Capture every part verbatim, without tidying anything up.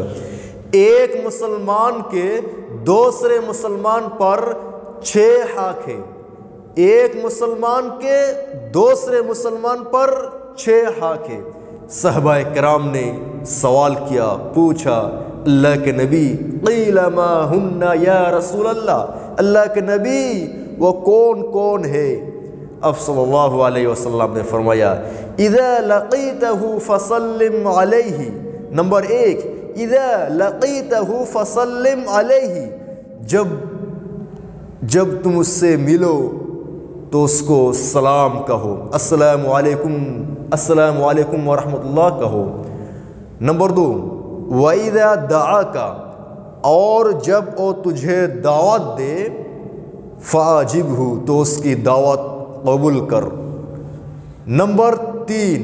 ایک مسلمان کے دوسرے مسلمان پر چھ حق ہے، ایک مسلمان کے دوسرے مسلمان پر چھ حق ہے۔ صحابہ کرام نے سوال کیا، پوچھا اللہ کے نبی، قیل ما ہن یا رسول اللہ، اللہ کے نبی وہ کون کون ہے؟ اب صلی اللہ علیہ وسلم نے فرمایا اذا لقیتہ فسلم علیہ، نمبر ایک اذا لقیتہ فسلم علیہ، جب جب تم اس سے ملو تو اس کو سلام کہو، السلام علیکم السلام علیکم ورحمۃ اللہ کہو۔ نمبر دو وَإِذَا دَعَاكَ، اور جب وہ تجھے دعوت دے، فَأَجِبْهُ، تو اس کی دعوت قبول کر۔ نمبر تین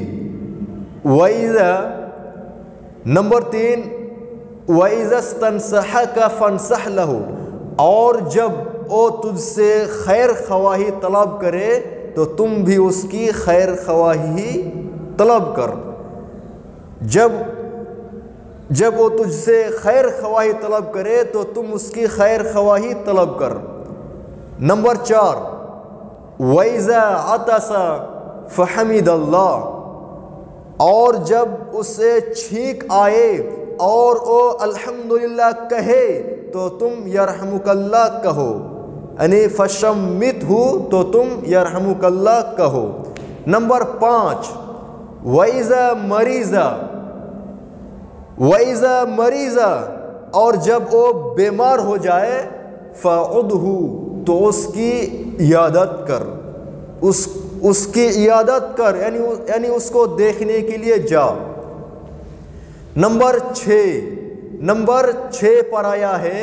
وَإِذَا نمبر تین وَإِذَا اسْتَنْصَحَكَ فَانْصَحْ لَهُ، اور جب وہ تجھ سے خیر خواہی طلب کرے تو تم بھی اس کی خیر خواہی طلب کر۔ جب جب وہ تجھ سے خیر خواہی طلب کرے تو تم اس کی خیر خواہی طلب کر۔ نمبر چار وَإِذَا عَطَسَ فَحَمِدَ اللَّهُ، اور جب اسے چھینک آئے اور وہ الحمدللہ کہے تو تم یرحمک اللہ کہو، یعنی فَشَمِّتْهُ، تو تم یرحمک اللہ کہو۔ نمبر پانچ وَإِذَا مَرِضَ وَإِذَا مَرِضَ، اور جب وہ بیمار ہو جائے، فَعُدْهُ، تو اس کی عیادت کر، اس اس کی عیادت کر، یعنی یعنی اس کو دیکھنے کے لیے جا۔ نمبر چھ نمبر چھ پر آیا ہے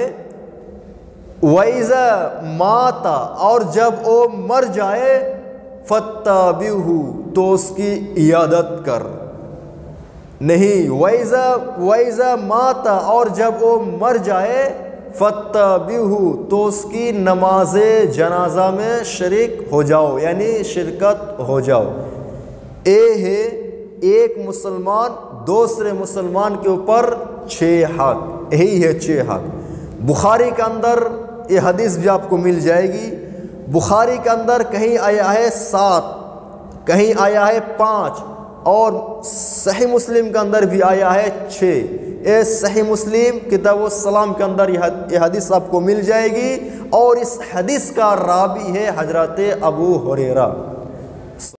وَإِذَا مَاتَ، اور جب وہ مر جائے، فَاتَّبِعْهُ، تو اس کی عیادت کر۔ نہیں، وَإِذَا وَإِذَا مَاتَ، اور جب وہ مر جائے، فَاتَّبِعْهُ، تو اس کی نماز جنازہ میں شریک ہو جاؤ، یعنی شرکت ہو جاؤ۔ اے ہے ایک مسلمان دوسرے مسلمان کے اوپر چھ حق، یہی ہے چھ حق۔ بخاری کے اندر یہ حدیث بھی آپ کو مل جائے گی۔ بخاری کے اندر کہیں آیا ہے سات، کہیں آیا ہے پانچ، اور صحیح مسلم کے اندر بھی آیا ہے چھ۔ اے صحیح مسلم کتاب السلام کے اندر یہ حدیث آپ کو مل جائے گی، اور اس حدیث کا راوی ہے حضرت ابو ہریرہ۔